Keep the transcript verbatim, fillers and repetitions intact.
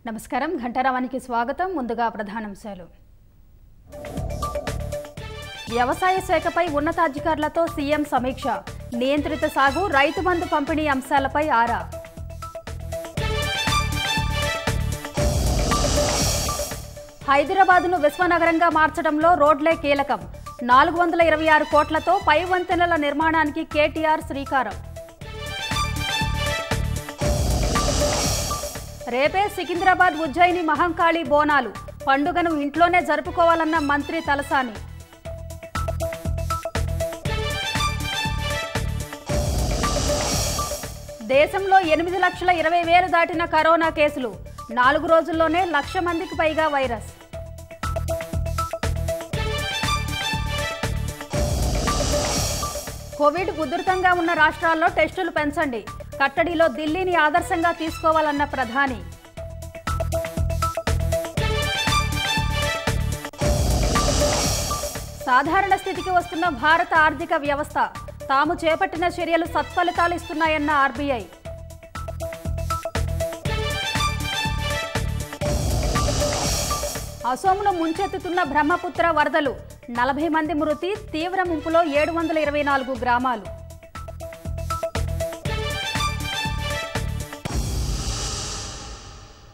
నమస్కారం ఘంటారావానికి స్వాగతం ముందుగా ప్రధానాంశాలు వ్యవసాయ శాఖపై ఉన్నతాధికారులతో సీఎం సమీక్ష నియంత్రిత సాగు రైతు బంధు పంపిణీ అంశాలపై ఆరా హైదరాబాద్ను విశ్వనగరంగా మార్చడంలో రోడ్లే కీలకం నాలుగు వందల ఇరవై ఆరు కోట్లతో పై వంతెనల నిర్మాణానికి కేటీఆర్ శ్రీకారం రేపే సికింద్రాబాద్ ఉజ్జయిని మహంకాళి బోనాలు పండుగను ఇంట్లోనే జరుపుకోవాలన్న మంత్రి తలసాని దేశంలో ఎనిమిది లక్షల ఇరవై వేలు దాటిన కరోనా కేసులు నాలుగు రోజుల్లోనే లక్ష మందికి పైగా వైరస్ కోవిడ్ ఉధృతంగా ఉన్న రాష్ట్రాల్లో టెస్టులు పెంచండి కట్టడిలో ఢిల్లీని ఆదర్శంగా తీసుకోవాలన్న ప్రధాని సాధారణ స్థితికి వస్తున్న భారత ఆర్థిక వ్యవస్థ తాము చేపట్టిన చర్యలు సత్ఫలితాలు ఇస్తున్నాయన్న ఆర్బీఐ అసోంలో ముంచెత్తుతున్న బ్రహ్మపుత్ర వరదలు నలభై మంది మృతి తీవ్ర ముంపులో ఏడు వందల ఇరవై నాలుగు గ్రామాలు